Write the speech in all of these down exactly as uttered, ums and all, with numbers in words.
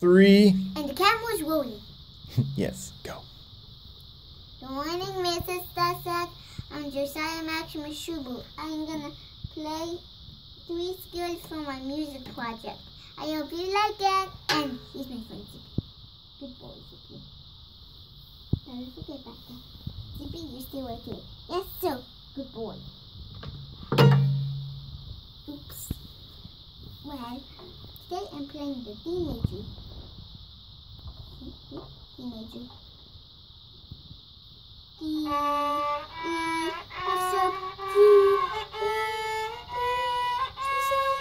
three. And the camera's rolling. Yes, go. Good morning, Missus Dasak. I'm Josiah Maximus Shubu. I'm gonna play three skills for my music project. I hope you like it. And he's my friend Zippy. Good boy, Zippy. Never forget about that. Zippy, you stay right here. Yes, sir. Good boy. Oops. Well, today I'm playing the D major. D major. D, E, F sharp, G, E, E, G sharp,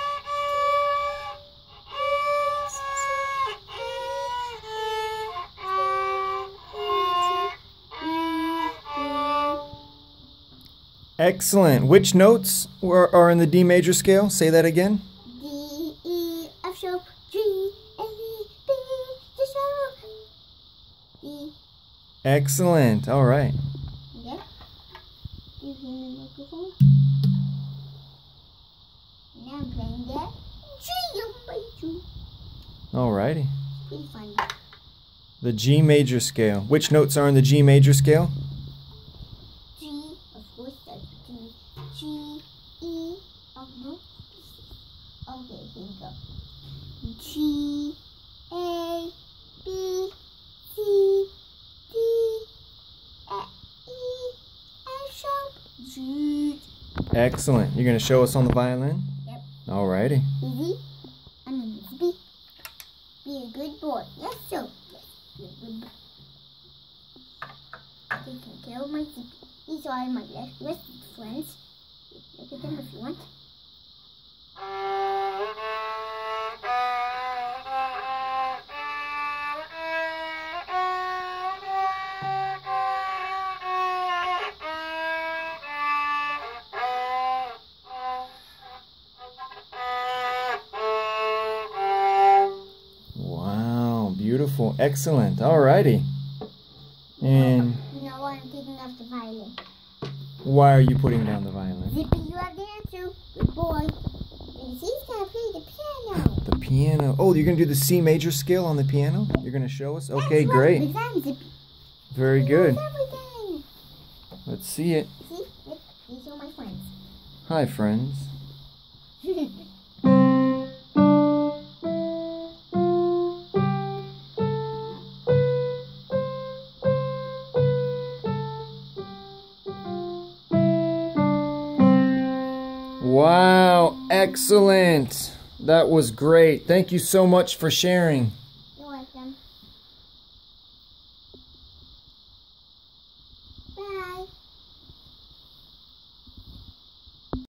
D, E, C sharp, E, E, E. Excellent. Which notes were, are in the D major scale? Say that again. D, E, F sharp, G, A, B, G sharp, D. Excellent. All right. Okay. Do you hear the microphone? Now I'm playing that G major. All righty. Pretty funny. The G major scale. Which notes are in the G major scale? G, of course, that's G. G, E, oh no. Okay, here we go. G, A, B, C, D, F, E, F sharp, G. Excellent. You're going to show us on the violin? Yep. All righty. Easy. I mean, be, be a good boy. Yes, sir. Yes, be a good boy. Taking care of my Zippy. These are my rested friends. Look at them if you want. Wow. Beautiful. Excellent. All righty. And You know why I'm taking off the violin? why are you putting down the violin? Zippy, you have the answer. Good boy. Because he's going to play the piano. The piano. Oh, you're going to do the C major scale on the piano? You're going to show us? Okay, That's great. Right, because I'm Zippy. Very He good. knows everything. Let's see it. See? Look, these are my friends. Hi, friends. Wow, excellent. That was great. Thank you so much for sharing.